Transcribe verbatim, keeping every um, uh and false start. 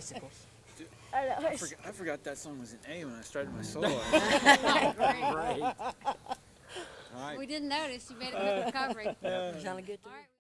bicycles. I know. I forgot, I forgot that song was in A when I started my solo. Great. All right. We didn't notice. You made a good recovery. Sounded good to All me. right.